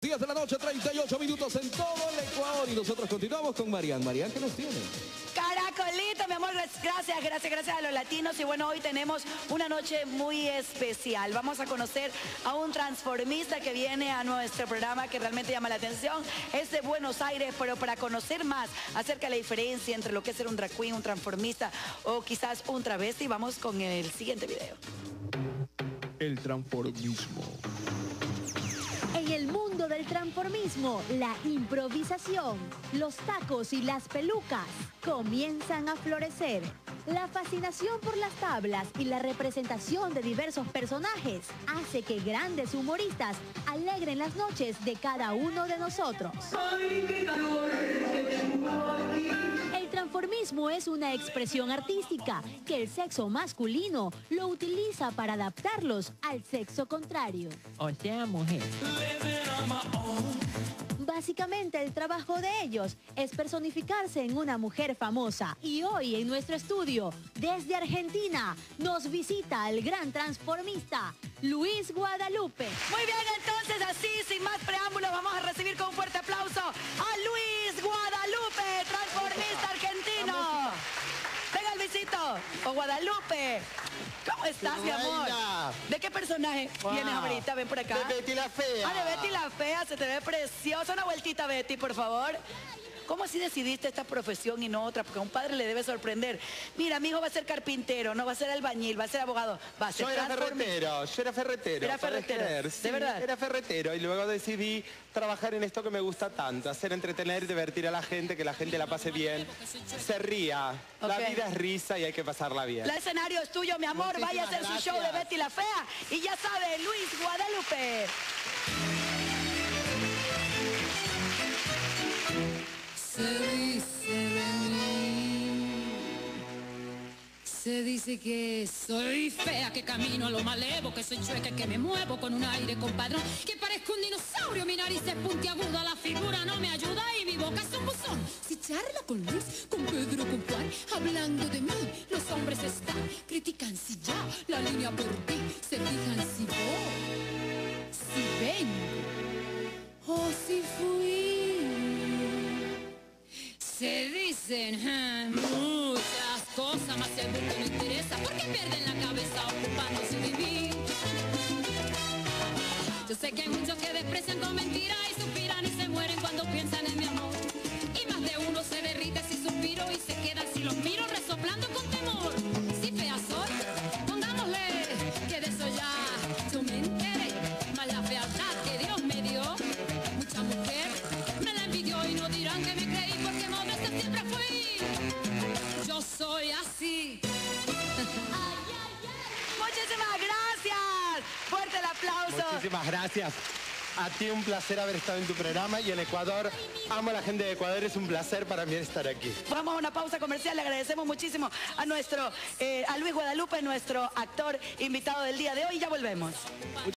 10 de la noche, 38 minutos en todo el Ecuador. Y nosotros continuamos con Marian. Marian, ¿qué nos tiene? Caracolito, mi amor, gracias a los latinos. Y bueno, hoy tenemos una noche muy especial. Vamos a conocer a un transformista que viene a nuestro programa que realmente llama la atención. Es de Buenos Aires, pero para conocer más acerca de la diferencia entre lo que es ser un drag queen, un transformista o quizás un travesti, vamos con el siguiente video. El transformismo. En el mundo del transformismo, la improvisación, los tacos y las pelucas comienzan a florecer. La fascinación por las tablas y la representación de diversos personajes hace que grandes humoristas alegren las noches de cada uno de nosotros. El transformismo es una expresión artística que el sexo masculino lo utiliza para adaptarlos al sexo contrario. O sea, mujer. Básicamente el trabajo de ellos es personificarse en una mujer famosa. Y hoy en nuestro estudio, desde Argentina, nos visita el gran transformista, Luis Guadalupe. Muy bien, entonces así, sin más preámbulos, vamos a recibir con un fuerte aplauso a Luis Guadalupe, transformista argentino. Venga, Luisito, o Guadalupe. ¿Cómo estás, mi amor? ¿De qué personaje vienes ahorita? Ven por acá. De Betty la Fea. Ah, de Betty la Fea, se te ve preciosa. Una vueltita, Betty, por favor. ¿Cómo así decidiste esta profesión y no otra? Porque a un padre le debe sorprender. Mira, mi hijo va a ser carpintero, no va a ser albañil, va a ser abogado, va a ser yo era ferretero. Era ferretero, Sí, ¿de verdad? Era ferretero y luego decidí trabajar en esto que me gusta tanto, hacer entretener y divertir a la gente, que la gente la pase bien, se ría. La Ok. vida es risa y hay que pasarla bien. El escenario es tuyo, mi amor. Vaya a hacer su show de Betty la Fea. Y ya sabe, Luis Guadalupe. Se dice que soy fea, que camino a lo malevo, que soy chueca, que me muevo con un aire compadrón, que parezco un dinosaurio, mi nariz es puntiaguda, la figura no me ayuda y mi boca es un buzón. Si charlo con Luis, con Pedro, con Juan, hablando de mí, los hombres están, critican si ya la línea por ti, se fijan si voy, si vengo o si fui. Se dicen muchas cosas, más el mundo no interesa, porque pierden la cabeza ocupándose de mí. Yo sé que hay muchos que desprecian con mentiras y suspiran y se mueren cuando piensan en mi amor. Y más de uno se derrite si suspiro y se queda si los miro resoplando con temor. Si fea soy, pongámosle que de eso ya yo me enteré. Más la fealdad que Dios me dio, mucha mujer me la envidió y no dirán que me creí porque modesta siempre fui. Yo soy así. Muchísimas gracias. Fuerte el aplauso. Muchísimas gracias. A ti un placer haber estado en tu programa y en Ecuador. Amo a la gente de Ecuador, es un placer para mí estar aquí. Vamos a una pausa comercial. Le agradecemos muchísimo a a Luis Guadalupe, nuestro actor invitado del día de hoy. Ya volvemos.